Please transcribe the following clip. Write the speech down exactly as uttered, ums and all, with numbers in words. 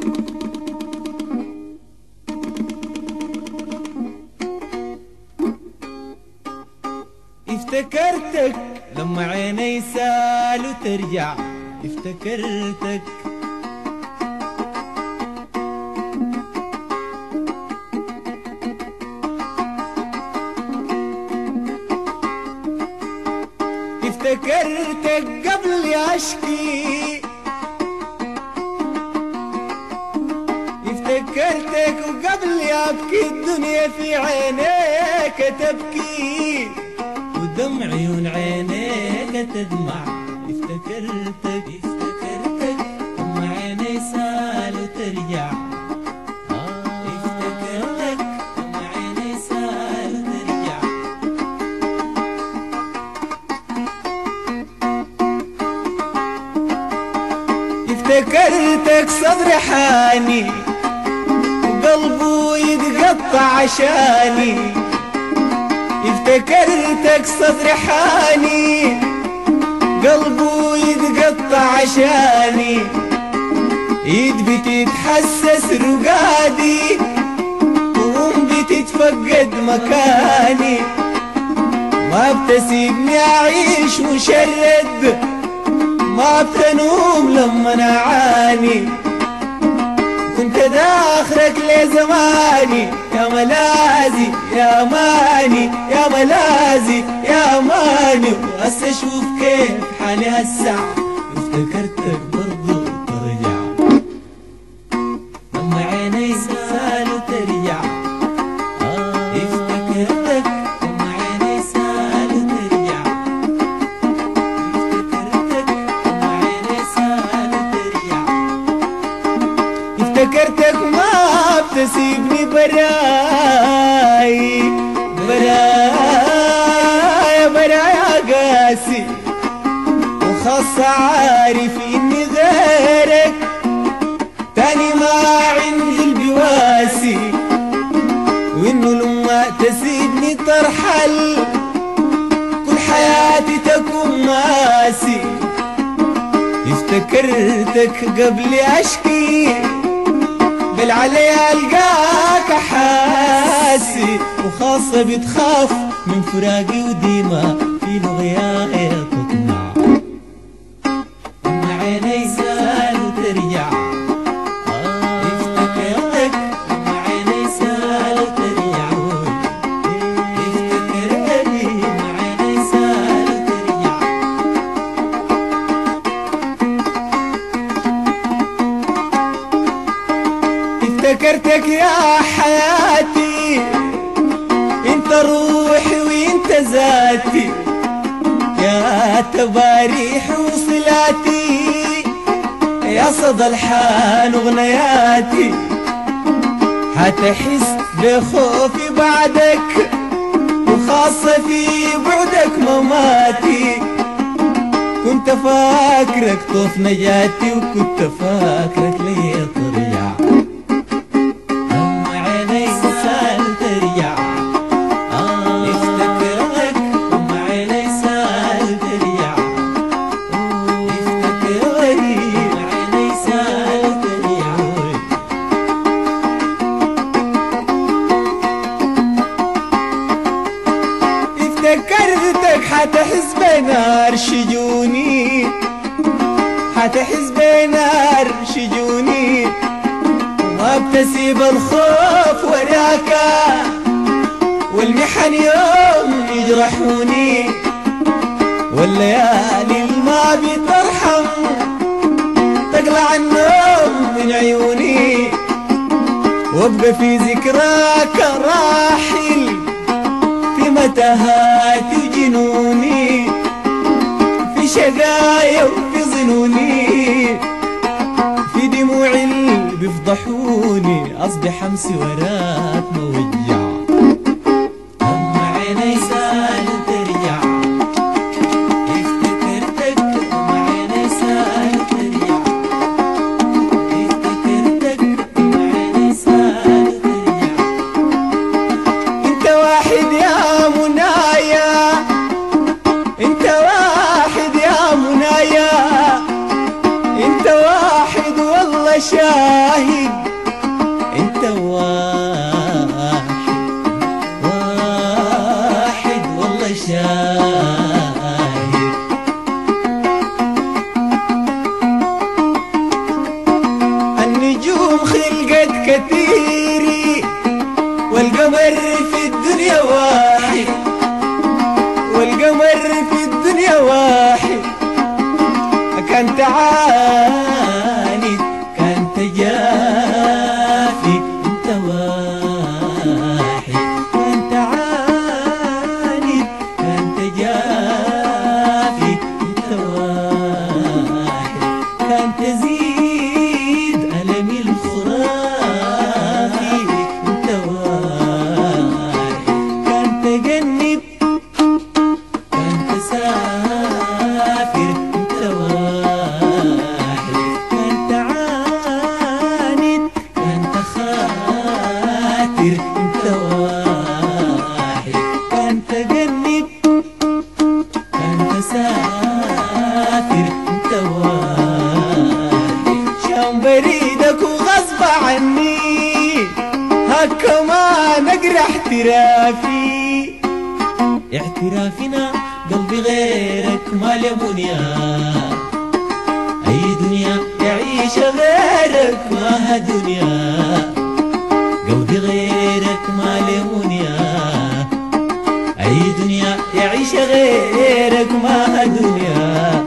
افتكرتك لما عيني سالوا ترجع، افتكرتك افتكرتك قبل اشكي، افتكرتك وقبل ابكي الدنيا في عينيك تبكي ودمع عيون عينيك تدمع. افتكرتك افتكرتك لما عيني سالوا ترجع، افتكرتك لما عيني سالوا ترجع. افتكرتك صدري حاني وقلبه يتقطع عشاني، افتكرتك صدري حاني قلبه يتقطع عشاني، ايد بتتحسس رقادي وام بتتفقد مكاني، ما بتسيبني اعيش مشرد، ما بتنوم لما نعاني. كنت داخلك لزماني يا ملازي يا ماني يا ملازي يا ماني، وهسه اشوف كيف حالي هالساعة. افتكرتك برضو ترجع لما عيني سالوا ترجع، افتكرتك لما عيني سالوا ترجع، افتكرتك لما عيني سالوا ترجع. افتكرتك ما بتسيبني براي براي براي قاسي، وخاصة عارف اني غيرك تاني ما عندي البواسي، وانه لما تسيبني ترحل كل حياتي تكون ماسي. افتكرتك قبل اشكي بل علي القاك حاسي، وخاصة بتخاف من فراقي وديما في لغياي تطمع. لما عيني سالوا ترجع، افتكرتك لما عيني سالوا ترجع، افتكرتك لما عيني سالوا ترجع. افتكرتك يا حياتي، انت روحي وانت ذاتي، يا تباريح وصلاتي، يا صدى الحان اغنياتي. حتحس بخوفي بعدك وخاصة في بعدك مماتي. كنت فاكرك طوف نجاتي وكنت فاكرك ليه ترجع. افتكرتك حتحس بنار شجوني، حتحس بنار شجوني، وما بتسيب الخوف وراكا والمحن يوم يجرحوني، والليالي الما بترحم تقلع النوم من عيوني، وابقى في ذكراك راحل في متاهاتي وجنوني، في شقايا وفي ظنوني، في دموعي اللي بيفضحوني، اصبح امسي وراك موجع. لما عيني سالوا ترجع، افتكرتك لما عيني سالوا ترجع، افتكرتك لما عيني سالوا ترجع. انت واحد يا منايا، انت واحد يا منايا، انت واحد والله شاهد انت واحد واحد والله شاهد. النجوم خلقت كثيري والقمر في الدنيا واحد، والقمر في الدنيا واحد. كان تعاند كان تجافي انت واحد، كان تعاند كان تجافي انت واحد. كان تزيد ألمي الخرافي انت واحد. كان تجنب كان تسافر انت واحد. كان تعاند كان تخاطر انت واحد. كان تجنب كان تسافر انت واحد. شام بريدك وغصب عني هاك كمان اقرا احترافي، اعترافنا قلبي غيرك ما له منيا. اي دنيا يعيش غيرك ما ها دنيا، قلبي غيرك ما له منيا. اي دنيا يعيش غيرك ما ها دنيا.